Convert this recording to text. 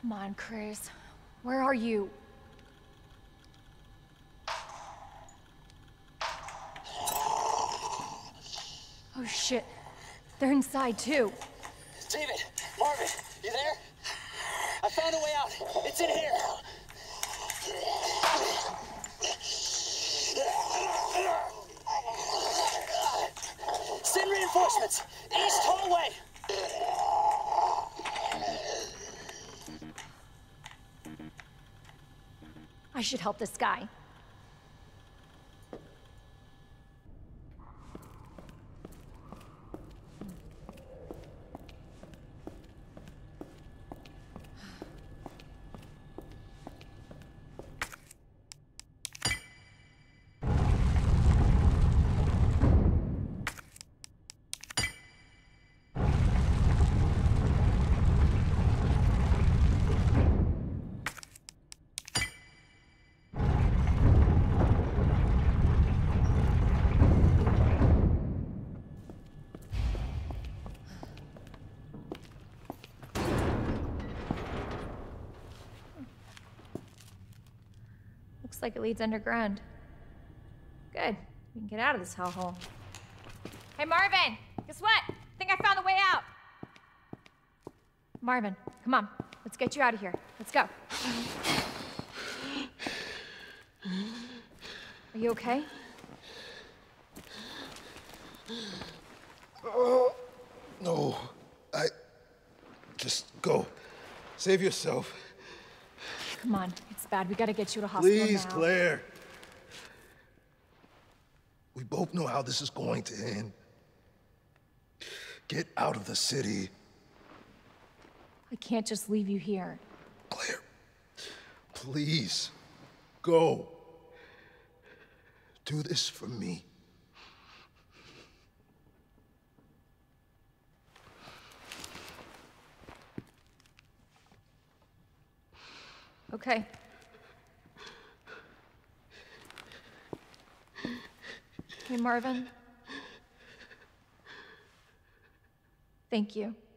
Come on, Chris. Where are you? Oh shit. They're inside too. David! Marvin! You there? I found a way out. It's in here. Send reinforcements! East hallway! I should help this guy. Looks like it leads underground. Good. We can get out of this hellhole. Hey, Marvin! Guess what? I think I found the way out! Marvin, come on. Let's get you out of here. Let's go. Are you okay? Oh, no. Just go. Save yourself. Come on. It's bad. We gotta get you to hospital now. Please, Claire. We both know how this is going to end. Get out of the city. I can't just leave you here. Claire, please, go. Do this for me. Okay. Hey, Marvin. Thank you.